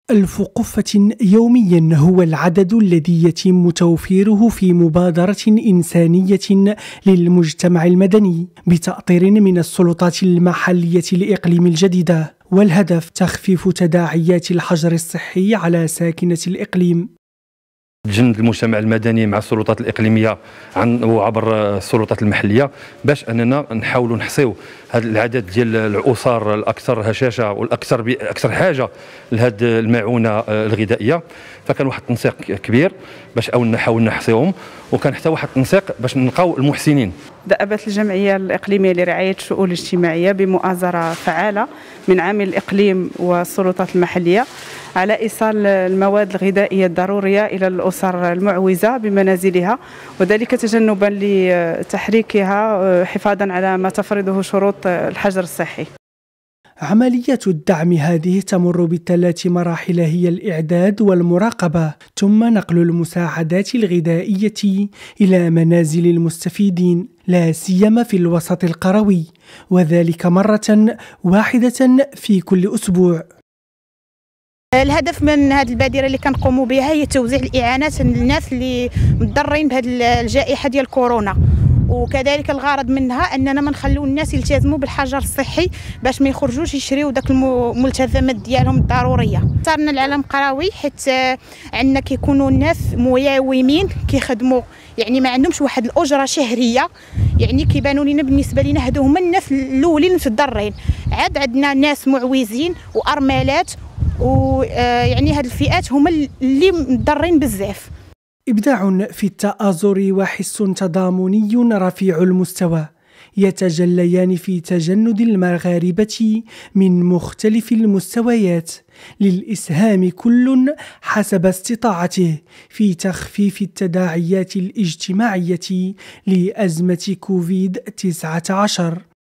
1000 قفة يوميا هو العدد الذي يتم توفيره في مبادرة إنسانية للمجتمع المدني بتأطير من السلطات المحلية لإقليم الجديدة، والهدف تخفيف تداعيات الحجر الصحي على ساكنة الإقليم. تجند المجتمع المدني مع السلطات الإقليمية وعبر السلطات المحلية باش أننا نحاولوا نحصيو هذا العدد ديال الأسر الأكثر هشاشة والأكثر حاجة لهذه المعونة الغذائية. فكان واحد التنسيق كبير باش نحاول نحصيهم، وكان حتى واحد التنسيق باش نلقاو المحسنين. دأبت الجمعية الإقليمية لرعاية الشؤون الاجتماعية بمؤازرة فعالة من عامل الإقليم والسلطات المحلية على إيصال المواد الغذائية الضرورية إلى الأسر المعوزة بمنازلها، وذلك تجنبا لتحريكها حفاظا على ما تفرضه شروط الحجر الصحي. عملية الدعم هذه تمر بثلاث مراحل، هي الإعداد والمراقبة ثم نقل المساعدات الغذائية إلى منازل المستفيدين، لا سيما في الوسط القروي، وذلك مرة واحدة في كل أسبوع. الهدف من هذه البادرة اللي كنقوموا بها هي توزيع الإعانات للناس اللي متضررين بهذه الجائحة ديال كورونا، وكذلك الغرض منها اننا ما نخليو الناس يلتزموا بالحجر الصحي باش ما يخرجوش يشريو داك الملتزمات ديالهم الضروريه. اختارنا العلم قروي حيت عندنا كيكونوا الناس مياومين كيخدموا، يعني ما عندهمش واحد الاجره شهريه، يعني كيبانوا لنا بالنسبه لنا هادو هما الناس الاولين متضررين. عاد عندنا ناس معوزين وارملات، ويعني هاد الفئات هما اللي متضررين بزاف. إبداع في التآزر وحس تضامني رفيع المستوى يتجليان في تجند المغاربة من مختلف المستويات للإسهام كل حسب استطاعته في تخفيف التداعيات الاجتماعية لأزمة كوفيد-19.